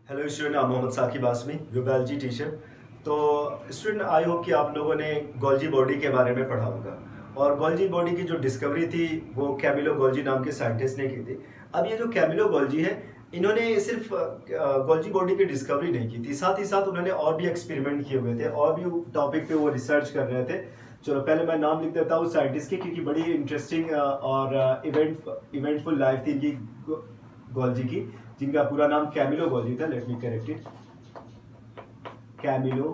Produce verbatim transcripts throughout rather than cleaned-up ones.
Hello student, I'm Mohammad Saqib Asmi, your biology teacher. तो student, I hope कि आप लोगों ने गोल्जी बॉडी के बारे में पढ़ा होगा। और गोल्जी बॉडी की जो डिस्कवरी थी वो कैमिलो गोल्जी नाम के साइंटिस्ट ने की थी। अब ये जो कैमिलो गोल्जी है, इन्होंने सिर्फ गोल्जी बॉडी की डिस्कवरी नहीं की थी, साथ ही साथ उन्होंने और भी एक्सपेरिमेंट किए हुए थे, और भी टॉपिक पे वो रिसर्च कर रहे थे। चलो पहले मैं नाम लिख देता हूँ साइंटिस्ट के, क्योंकि बड़ी इंटरेस्टिंग और इवेंट इवेंटफुल लाइफ थी इनकी गोल्जी की, जिनका पूरा नाम कैमिलो गोल्जी था। Let me correct it, Camillo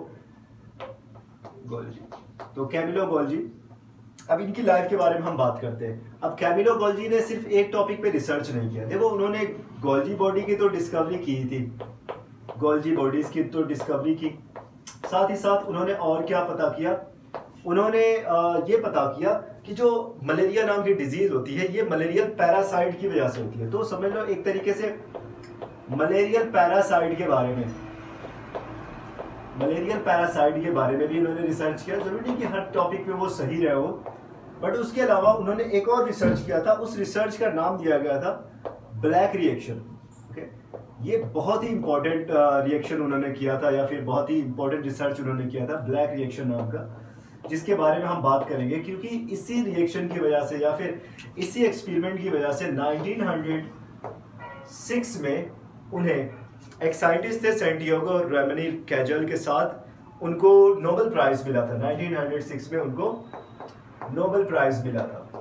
Golgi. तो कैमिलो गोल्जी, अब इनकी लाइफ के बारे में हम बात करते हैं। अब कैमिलो गोल्जी ने सिर्फ एक टॉपिक पे रिसर्च नहीं किया। देखो, उन्होंने गोल्जी बॉडी की तो डिस्कवरी की थी, गोल्जी बॉडीज की तो डिस्कवरी की, साथ ही साथ उन्होंने और क्या पता किया, उन्होंने ये पता किया कि जो मलेरिया नाम की डिजीज होती है, ये मलेरियल पैरासाइट की वजह से होती है। तो समझ लो एक तरीके से मलेरियल पैरासाइट के बारे में मलेरियल पैरासाइट के बारे में भी उन्होंने रिसर्च किया। जरूरी नहीं कि हर टॉपिक पे वो सही रहे हो, बट उसके अलावा उन्होंने एक और रिसर्च किया था। उस रिसर्च का नाम दिया गया था ब्लैक रिएक्शन। ओके, ये बहुत ही इंपॉर्टेंट रिएक्शन उन्होंने किया था, या फिर बहुत ही इंपॉर्टेंट रिसर्च उन्होंने किया था, ब्लैक रिएक्शन नाम का, जिसके बारे में हम बात करेंगे। क्योंकि इसी रिएक्शन की वजह से, या फिर इसी एक्सपेरिमेंट की वजह से नाइनटीन हंड्रेड सिक्स में उन्हें, एक साइंटिस्ट थे सैंटियागो रैमनी कैजल के साथ, उनको नोबेल प्राइज मिला था। नाइनटीन हंड्रेड सिक्स में उनको नोबेल प्राइज मिला था।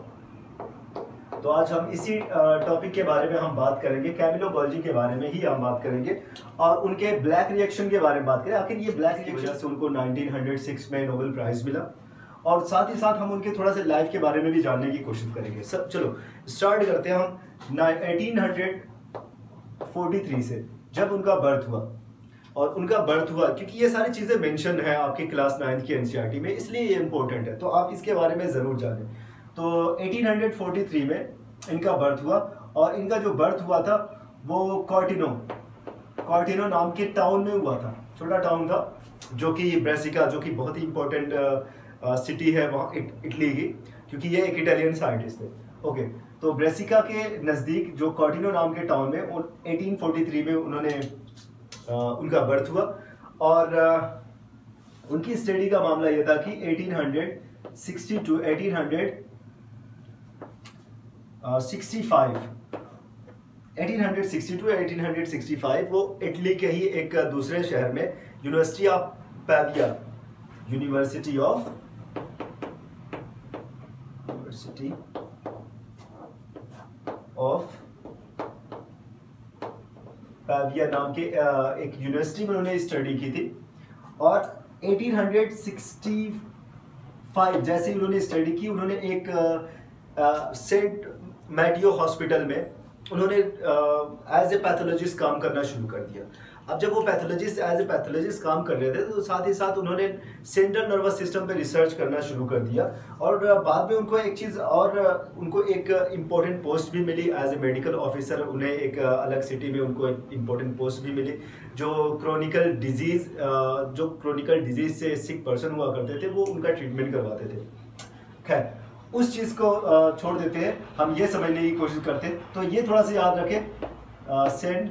तो आज हम इसी टॉपिक के बारे में हम बात करेंगे, कैमिलो गोल्जी के बारे में ही हम बात करेंगे, और उनके ब्लैक रिएक्शन के बारे में बात करें। आखिर ये ब्लैक रिएक्शन से उनको नाइनटीन हंड्रेड सिक्स में नोबेल प्राइज मिला, और साथ ही साथ हम उनके थोड़ा सा लाइफ के बारे में भी जानने की कोशिश करेंगे। सब चलो स्टार्ट करते हैं हम एटीन हंड्रेड फोर्टी थ्री से, जब उनका बर्थ हुआ। और उनका बर्थ हुआ क्योंकि ये सारी चीज़ें मेंशन है आपकी क्लास नाइन्थ की एनसीईआरटी में, इसलिए ये इंपॉर्टेंट है, तो आप इसके बारे में ज़रूर जानें। तो एटीन फोर्टी थ्री में इनका बर्थ हुआ, और इनका जो बर्थ हुआ था वो कॉर्टिनो कॉर्टिनो नाम के टाउन में हुआ था। छोटा टाउन था, जो कि ब्रेसिका, जो कि बहुत ही इंपॉर्टेंट सिटी है वहाँ इटली की, क्योंकि ये एक इटालियन साइंटिस्ट थे। ओके, तो ब्रेसिका के नज़दीक जो कॉर्टिनो नाम के टाउन में एटीन फोर्टी थ्री में उन्होंने आ, उनका बर्थ हुआ। और आ, उनकी स्टडी का मामला यह था कि eighteen sixty two eighteen sixty five eighteen sixty two eighteen sixty five वो इटली के ही एक दूसरे शहर में university of Pavia university of university of Pavia नाम के एक यूनिवर्सिटी में उन्होंने स्टडी की थी। और एटीन सिक्सटी फाइव जैसे ही उन्होंने स्टडी की, उन्होंने एक सेंट मैटियो हॉस्पिटल में उन्होंने एज ए पैथोलॉजिस्ट काम करना शुरू कर दिया। अब जब वो पैथोलॉजिस्ट एज ए पैथोलॉजिस्ट काम कर रहे थे, तो साथ ही साथ उन्होंने सेंट्रल नर्वस सिस्टम पे रिसर्च करना शुरू कर दिया। और बाद में उनको एक चीज़ और, उनको एक इम्पोर्टेंट पोस्ट भी मिली एज ए मेडिकल ऑफिसर। उन्हें एक अलग सिटी में उनको एक इम्पोर्टेंट पोस्ट भी मिली, जो क्रोनिकल डिजीज़ जो क्रोनिकल डिजीज़ से सिक पर्सन हुआ करते थे, वो उनका ट्रीटमेंट करवाते थे। खैर, उस चीज़ को छोड़ देते हैं, हम ये समझने की कोशिश करते हैं। तो ये थोड़ा सा याद रखें, सेंट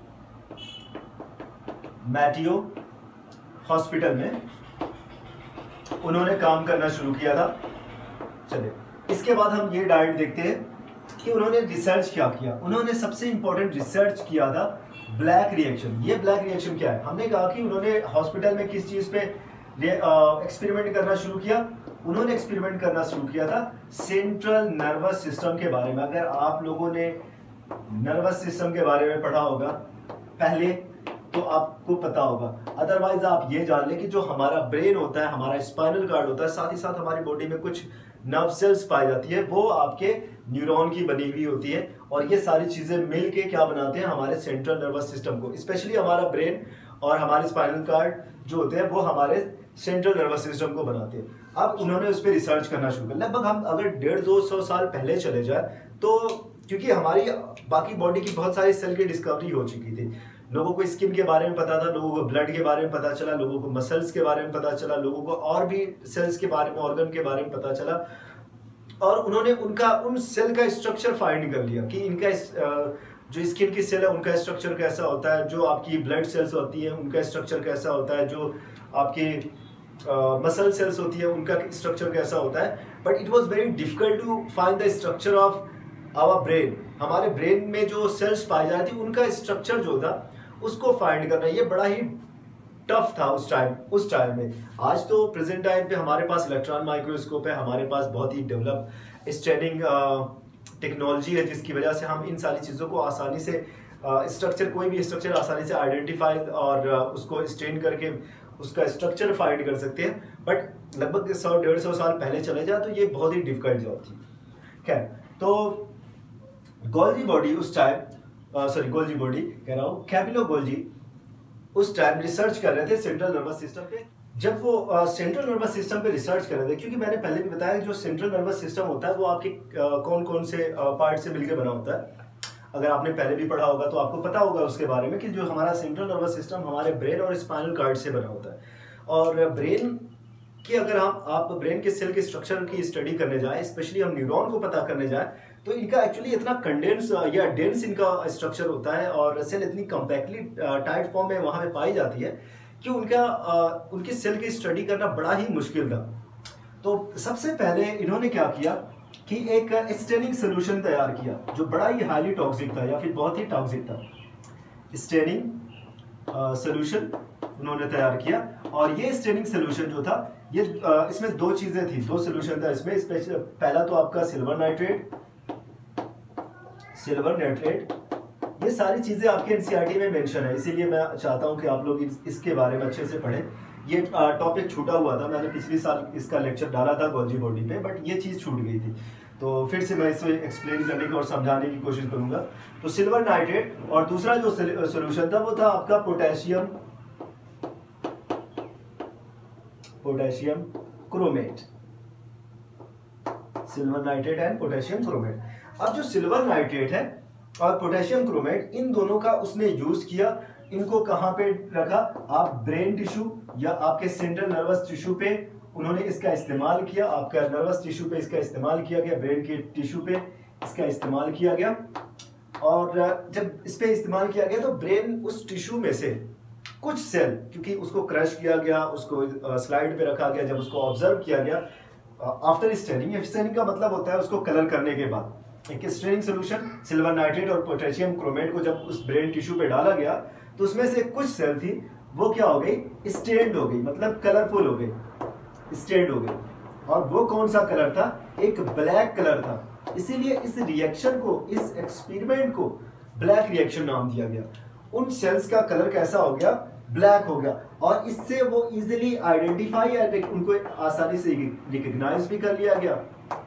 मैटियो हॉस्पिटल में उन्होंने काम करना शुरू किया था। चलिए, इसके बाद हम ये डायरेक्ट देखते हैं कि उन्होंने रिसर्च क्या किया। उन्होंने सबसे इंपॉर्टेंट रिसर्च किया था ब्लैक रिएक्शन। ये ब्लैक रिएक्शन क्या है? हमने कहा कि उन्होंने हॉस्पिटल में किस चीज़ पे एक्सपेरिमेंट करना शुरू किया। उन्होंने एक्सपेरिमेंट करना शुरू किया था सेंट्रल नर्वस सिस्टम के बारे में। अगर आप लोगों ने नर्वस सिस्टम के बारे में पढ़ा होगा पहले, तो आपको पता होगा। अदरवाइज आप ये जान लें कि जो हमारा ब्रेन होता है, हमारा स्पाइनल कार्ड होता है, साथ ही साथ हमारी बॉडी में कुछ नर्व सेल्स पाई जाती है, वो आपके न्यूरॉन की बनी हुई होती है। और ये सारी चीजें मिलके क्या बनाते हैं? हमारे सेंट्रल नर्वस सिस्टम को। स्पेशली हमारा ब्रेन और हमारे स्पाइनल कार्ड जो होते हैं, वो हमारे सेंट्रल नर्वस सिस्टम को बनाते हैं। अब उन्होंने उस पर रिसर्च करना शुरू किया। लगभग हम अगर डेढ़ दो सौ साल पहले चले जाए, तो क्योंकि हमारी बाकी बॉडी की बहुत सारी सेल की डिस्कवरी हो चुकी थी। लोगों को स्किन के बारे में पता था, लोगों को ब्लड के बारे में पता चला, लोगों को मसल्स के बारे में पता चला, लोगों को और भी सेल्स के बारे में, ऑर्गन के बारे में पता चला। और उन्होंने उनका उन सेल का स्ट्रक्चर फाइंड कर लिया कि इनका जो स्किन की सेल है उनका स्ट्रक्चर कैसा होता है, जो आपकी ब्लड सेल्स होती है उनका स्ट्रक्चर कैसा होता है, जो आपकी मसल uh, सेल्स होती है उनका स्ट्रक्चर कैसा होता है। But it was very difficult to find the structure of our brain. हमारे ब्रेन में जो सेल्स पाई जाती थी उनका स्ट्रक्चर जो था उसको फाइंड करना ये बड़ा ही टफ था उस टाइम उस टाइम में। आज तो प्रेजेंट टाइम पे हमारे पास इलेक्ट्रॉन माइक्रोस्कोप है, हमारे पास बहुत ही डेवलप स्टैंडिंग टेक्नोलॉजी है जिसकी वजह से हम इन सारी चीज़ों को आसानी से स्ट्रक्चर uh, कोई भी स्ट्रक्चर आसानी से आइडेंटिफाई और uh, उसको स्टेन करके उसका स्ट्रक्चर फाइंड कर सकते हैं। बट लगभग सौ डेढ़ सौ साल पहले चले जाए तो ये बहुत ही डिफिकल्ट जॉब थी। खैर, तो गोल्जी बॉडी उस टाइम सॉरी गोल्जी बॉडी कह रहा हूँ कैमिलो गोल्जी उस टाइम रिसर्च कर रहे थे सेंट्रल नर्वस सिस्टम पे। जब वो सेंट्रल नर्वस सिस्टम पे रिसर्च कर रहे थे, क्योंकि मैंने पहले भी बताया जो सेंट्रल नर्वस सिस्टम होता है वो आपके uh, कौन कौन से पार्ट uh, से मिलकर बना होता है। अगर आपने पहले भी पढ़ा होगा तो आपको पता होगा उसके बारे में कि जो हमारा सेंट्रल नर्वस सिस्टम हमारे ब्रेन और स्पाइनल कार्ड से बना होता है। और ब्रेन की अगर हम आप ब्रेन के सेल के स्ट्रक्चर की स्टडी करने जाए, स्पेशली हम न्यूरॉन को पता करने जाए, तो इनका एक्चुअली इतना कंडेंस या डेंस इनका स्ट्रक्चर होता है और सेल इतनी कम्पैक्टली टाइट फॉर्म में वहाँ पे पाई जाती है कि उनका उनकी सेल की स्टडी करना बड़ा ही मुश्किल था। तो सबसे पहले इन्होंने क्या किया कि एक स्टेनिंग सोल्यूशन तैयार किया जो बड़ा ही हाईली टॉक्सिक था या फिर बहुत ही टॉक्सिक था। स्टेनिंग सोल्यूशन उन्होंने तैयार किया और ये स्टेनिंग सोल्यूशन जो था ये uh, इसमें दो चीजें थी, दो सोल्यूशन था इसमें। स्पेशल पहला तो आपका सिल्वर नाइट्रेट सिल्वर नाइट्रेट ये सारी चीजें आपके एनसीईआरटी में मेंशन है, इसीलिए मैं चाहता हूं कि आप लोग इस, इसके बारे में अच्छे से पढ़ें। ये टॉपिक छूटा हुआ था, मैंने पिछले साल इसका लेक्चर डाला था गोल्जी बॉडी पे, बट ये चीज़ छूट गई थी, तो फिर से मैं इसे एक्सप्लेन करने की और समझाने की कोशिश करूंगा। तो सिल्वर नाइट्रेट और दूसरा जो सोल्यूशन था वो था आपका potassium potassium chromate silver nitrate and potassium chromate. अब जो सिल्वर नाइट्रेट है और पोटेशियम क्रोमेट इन दोनों का उसने यूज किया। इनको कहां पे रखा, आप ब्रेन टिश्यू या आपके सेंट्रल नर्वस टिश्यू पे उन्होंने इसका इस्तेमाल किया। आपका नर्वस टिश्यू पे इसका इस्तेमाल किया गया, ब्रेन के टिश्यू पे इसका इस्तेमाल किया गया। और जब इस पे इस्तेमाल किया गया तो ब्रेन उस टिश्यू में से कुछ सेल, क्योंकि उसको क्रश किया गया, उसको स्लाइड पे रखा गया, जब उसको ऑब्जर्व किया गया आफ्टर स्टेनिंग, स्टेनिंग का मतलब होता है उसको कलर करने के बाद। एक स्टेनिंग सोल्यूशन सिल्वर नाइट्रेट और पोटेशियम क्रोमेट को जब उस ब्रेन टिश्यू पे डाला गया तो उसमें से कुछ सेल थी वो क्या हो गई, स्टेन्ड हो गई, मतलब कलरफुल हो गई, स्टेन्ड हो गई। और वो कौन सा कलर था, एक ब्लैक कलर था। इसीलिए इस रिएक्शन को, इस एक्सपेरिमेंट को ब्लैक रिएक्शन नाम दिया गया। उन सेल्स का कलर कैसा हो गया, ब्लैक हो गया, और इससे वो इजीली आइडेंटिफाई, उनको आसानी से रिकॉग्नाइज भी कर लिया गया,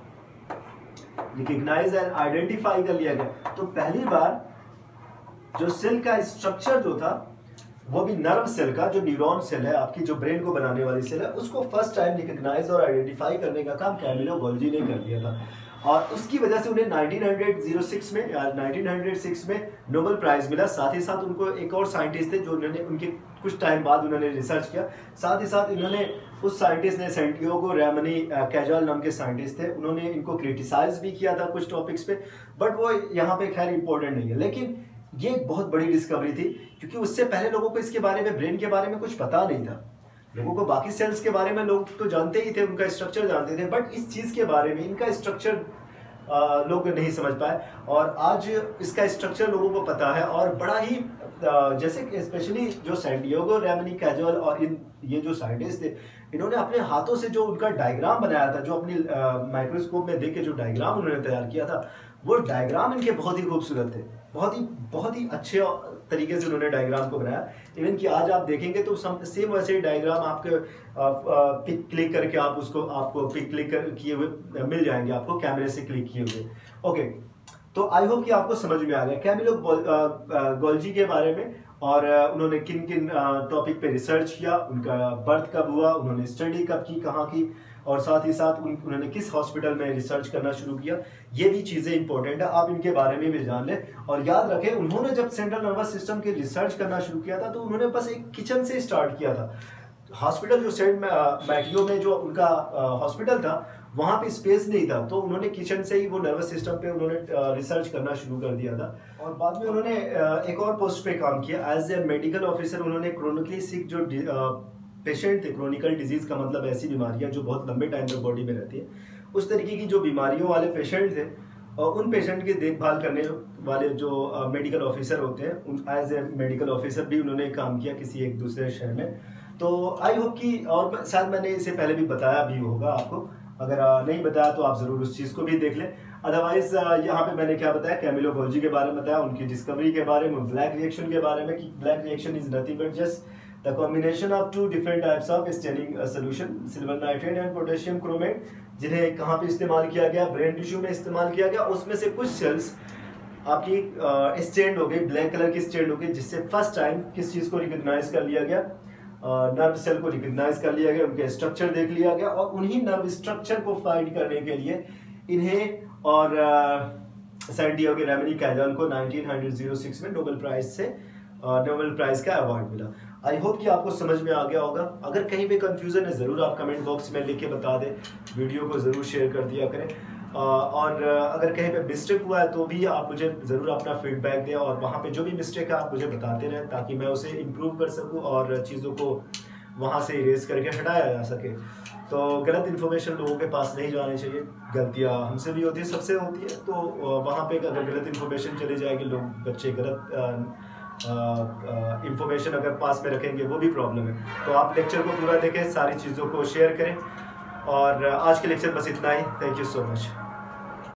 रिकॉग्नाइज एंड आइडेंटिफाई कर लिया गया। तो पहली बार जो सेल का स्ट्रक्चर जो था वो भी नर्व सेल का, जो न्यूरॉन सेल है आपकी, जो ब्रेन को बनाने वाली सेल है, उसको फर्स्ट टाइम रिकॉग्नाइज और आइडेंटिफाई करने का काम कैमिलो गोल्जी ने कर दिया था। और उसकी वजह से उन्हें नाइनटीन हंड्रेड सिक्स में या नाइनटीन हंड्रेड सिक्स में नोबेल प्राइज मिला। साथ ही साथ उनको एक और साइंटिस्ट थे जो उन्होंने उनके कुछ टाइम बाद उन्होंने रिसर्च किया। साथ ही साथ इन्होंने उस साइंटिस्ट ने सैंटियागो रैमनी कैजुअल नाम के साइंटिस्ट थे, उन्होंने इनको क्रिटिसाइज भी किया था कुछ टॉपिक्स पे, बट वो यहाँ पे खैर इंपॉर्टेंट नहीं है। लेकिन ये एक बहुत बड़ी डिस्कवरी थी, क्योंकि उससे पहले लोगों को इसके बारे में, ब्रेन के बारे में कुछ पता नहीं था। लोगों को बाकी सेल्स के बारे में लोग तो जानते ही थे, उनका स्ट्रक्चर जानते थे, बट इस चीज़ के बारे में, इनका स्ट्रक्चर लोग नहीं समझ पाए। और आज इसका स्ट्रक्चर लोगों को पता है, और बड़ा ही जैसे कि स्पेशली जो सैंटियागो रैमनी कैजुअल और इन ये जो साइंटिस्ट थे, इन्होंने अपने हाथों से जो उनका डायग्राम बनाया था, जो अपनी माइक्रोस्कोप में देख के जो डायग्राम उन्होंने तैयार किया था, वो डायग्राम इनके बहुत ही खूबसूरत थे, बहुत ही बहुत ही अच्छे तरीके से उन्होंने डायग्राम को बनाया। इवन कि आज आप देखेंगे तो सेम वैसे ही डायग्राम आपके पिक क्लिक करके आप उसको आपको पिक क्लिक कर किए हुए मिल जाएंगे, आपको कैमरे से क्लिक किए हुए। ओके, तो आई होप कि आपको समझ में आ गया कैमिलो गोल्जी के बारे में, और उन्होंने किन किन टॉपिक पे रिसर्च किया, उनका बर्थ कब हुआ, उन्होंने स्टडी कब की, कहाँ की, और साथ ही साथ उन, उन्होंने किस हॉस्पिटल में रिसर्च करना शुरू किया। ये भी चीज़ें इंपॉर्टेंट है, आप इनके बारे में भी जान लें। और याद रखें, उन्होंने जब सेंट्रल नर्वस सिस्टम की रिसर्च करना शुरू किया था तो उन्होंने बस एक किचन से स्टार्ट किया था। हॉस्पिटल जो सेंट मैटियो में जो उनका हॉस्पिटल था, वहाँ पे स्पेस नहीं था, तो उन्होंने किचन से ही वो नर्वस सिस्टम पे उन्होंने रिसर्च करना शुरू कर दिया था। और बाद में उन्होंने एक और पोस्ट पे काम किया एज ए मेडिकल ऑफिसर। उन्होंने क्रोनिकली सिक जो पेशेंट थे, क्रोनिकल डिजीज का मतलब ऐसी बीमारियां जो बहुत लंबे टाइम तक बॉडी में रहती है, उस तरीके की जो बीमारियों वाले पेशेंट थे और उन पेशेंट की देखभाल करने वाले जो मेडिकल ऑफिसर होते हैं, उन एज ए मेडिकल ऑफिसर भी उन्होंने काम किया किसी एक दूसरे शहर में। तो आई होप कि, और शायद मैंने इसे पहले भी बताया भी होगा आपको, अगर नहीं बताया तो आप ज़रूर उस चीज़ को भी देख लें। अदरवाइज यहाँ पे मैंने क्या बताया, कैमिलो गोल्जी के बारे में बताया, उनकी डिस्कवरी के बारे में, ब्लैक रिएक्शन के बारे में कि black reaction is nothing but just the combination of two different types of staining solution, silver nitrate and potassium chromate, जिन्हें कहाँ पे इस्तेमाल किया गया, ब्रेन टिश्यू में इस्तेमाल किया गया। उसमें से कुछ सेल्स आपकी स्टेंड हो गई, ब्लैक कलर की स्टेंड हो गई, जिससे फर्स्ट टाइम किस चीज़ को रिकॉग्नाइज कर लिया गया, नर्व uh, सेल को रिकॉग्नाइज कर लिया गया, उनके स्ट्रक्चर देख लिया गया, और उन्हीं नर्व स्ट्रक्चर को फाइंड करने के लिए इन्हें और सैंटियागो रेमनी कैजल को नाइनटीन ओ सिक्स में नोबेल प्राइज से नोबेल uh, प्राइज का अवार्ड मिला। आई होप कि आपको समझ में आ गया होगा। अगर कहीं पे कंफ्यूजन है ज़रूर आप कमेंट बॉक्स में लिख के बता दें, वीडियो को ज़रूर शेयर कर दिया करें, uh, और uh, अगर कहीं पे मिस्टेक हुआ है तो भी आप मुझे ज़रूर अपना फीडबैक दें, और वहाँ पे जो भी मिस्टेक है आप मुझे बताते रहें ताकि मैं उसे इम्प्रूव कर सकूँ और चीज़ों को वहाँ से इरेज करके हटाया जा सके। तो गलत इन्फॉर्मेशन लोगों के पास नहीं जानी चाहिए, गलतियाँ हमसे भी होती है, सबसे होती है, तो वहाँ पे अगर गलत इन्फॉर्मेशन चली जाएगी, लोग बच्चे गलत इन्फॉर्मेशन अगर पास में रखेंगे वो भी प्रॉब्लम है। तो आप लेक्चर को पूरा देखें, सारी चीज़ों को शेयर करें, और आज के लेक्चर बस इतना ही। Thank you so much.